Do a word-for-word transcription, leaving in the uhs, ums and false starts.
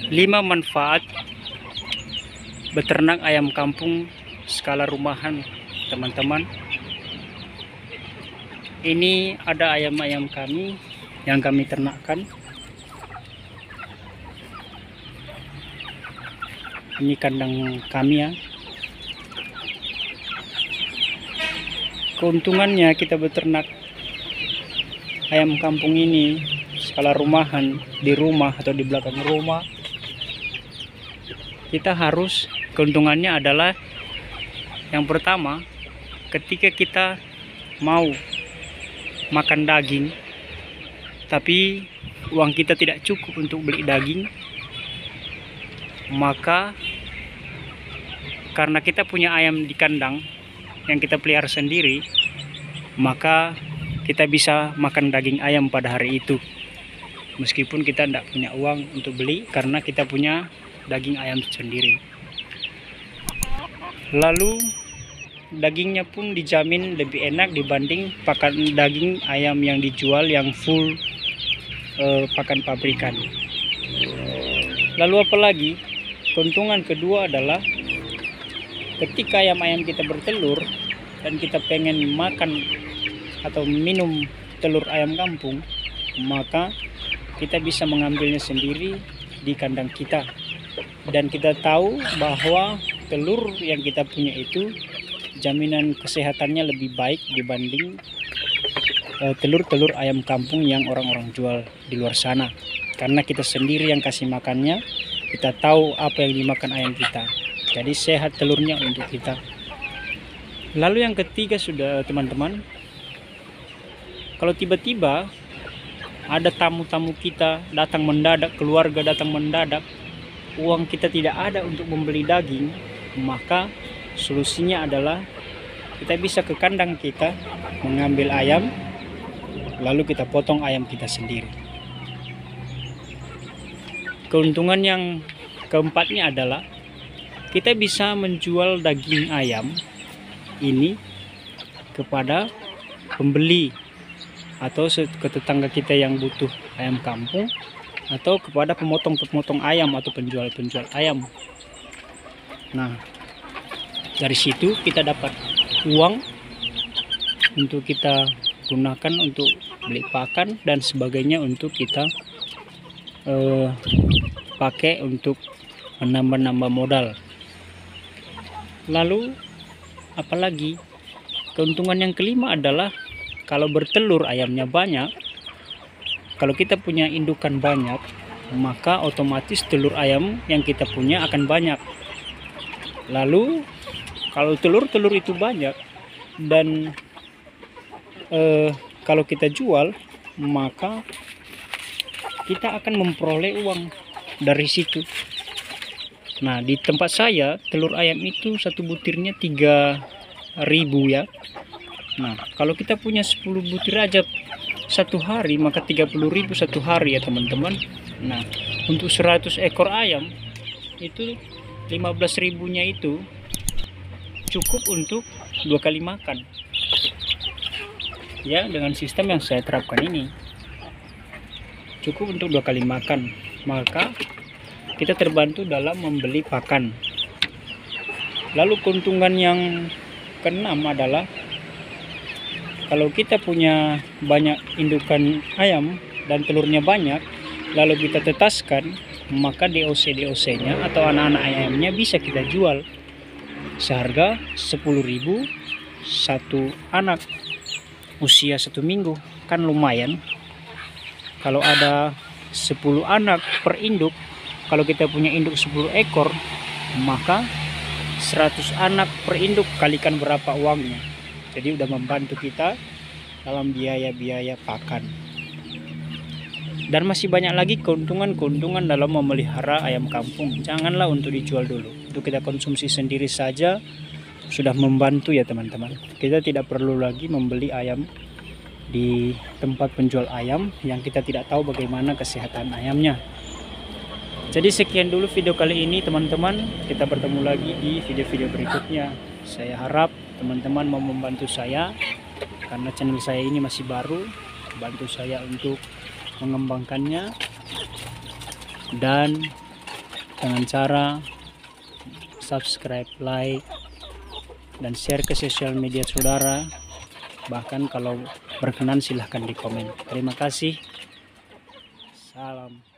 lima manfaat beternak ayam kampung skala rumahan, teman-teman. Ini ada ayam-ayam kami yang kami ternakkan. Ini kandang kami ya. Keuntungannya kita beternak ayam kampung ini skala rumahan di rumah atau di belakang rumah, kita harus, keuntungannya adalah yang pertama, ketika kita mau makan daging tapi uang kita tidak cukup untuk beli daging, maka karena kita punya ayam di kandang yang kita pelihara sendiri, maka kita bisa makan daging ayam pada hari itu meskipun kita tidak punya uang untuk beli, karena kita punya daging ayam sendiri. Lalu dagingnya pun dijamin lebih enak dibanding pakan daging ayam yang dijual yang full eh, pakan pabrikan. Lalu apalagi, keuntungan kedua adalah ketika ayam-ayam kita bertelur dan kita pengen makan atau minum telur ayam kampung, maka kita bisa mengambilnya sendiri di kandang kita, dan kita tahu bahwa telur yang kita punya itu jaminan kesehatannya lebih baik dibanding telur-telur uh, ayam kampung yang orang-orang jual di luar sana, karena kita sendiri yang kasih makannya, kita tahu apa yang dimakan ayam kita, jadi sehat telurnya untuk kita. Lalu yang ketiga sudah teman-teman, kalau tiba-tiba ada tamu-tamu kita datang mendadak, keluarga datang mendadak, uang kita tidak ada untuk membeli daging, maka solusinya adalah kita bisa ke kandang kita mengambil ayam, lalu kita potong ayam kita sendiri. Keuntungan yang keempatnya adalah kita bisa menjual daging ayam ini kepada pembeli atau ke tetangga kita yang butuh ayam kampung, atau kepada pemotong-pemotong ayam atau penjual-penjual ayam. Nah, dari situ kita dapat uang untuk kita gunakan untuk beli pakan dan sebagainya, untuk kita eh, pakai untuk menambah-nambah modal. Lalu apalagi, keuntungan yang kelima adalah kalau bertelur ayamnya banyak, kalau kita punya indukan banyak, maka otomatis telur ayam yang kita punya akan banyak. Lalu kalau telur-telur itu banyak dan eh, kalau kita jual, maka kita akan memperoleh uang dari situ. Nah, di tempat saya telur ayam itu satu butirnya tiga ribu ya. Nah, kalau kita punya sepuluh butir aja satu hari, maka tiga puluh ribu satu hari ya teman-teman. Nah, untuk seratus ekor ayam itu lima belas ribunya itu cukup untuk dua kali makan ya, dengan sistem yang saya terapkan ini cukup untuk dua kali makan, maka kita terbantu dalam membeli pakan. Lalu keuntungan yang keenam adalah kalau kita punya banyak indukan ayam dan telurnya banyak, lalu kita tetaskan, maka D O C-D O C-nya atau anak-anak ayamnya bisa kita jual seharga sepuluh ribu satu anak usia satu minggu. Kan lumayan. Kalau ada sepuluh anak per induk, kalau kita punya induk sepuluh ekor, maka seratus anak per induk, kalikan berapa uangnya. Jadi udah membantu kita dalam biaya-biaya pakan. Dan masih banyak lagi keuntungan-keuntungan dalam memelihara ayam kampung. Janganlah untuk dijual dulu. Untuk kita konsumsi sendiri saja sudah membantu ya teman-teman. Kita tidak perlu lagi membeli ayam di tempat penjual ayam yang kita tidak tahu bagaimana kesehatan ayamnya. Jadi sekian dulu video kali ini teman-teman. Kita bertemu lagi di video-video berikutnya. Saya harap teman-teman mau membantu saya, karena channel saya ini masih baru. Bantu saya untuk mengembangkannya dan dengan cara subscribe, like, dan share ke sosial media saudara. Bahkan kalau berkenan silahkan di komen. Terima kasih. Salam.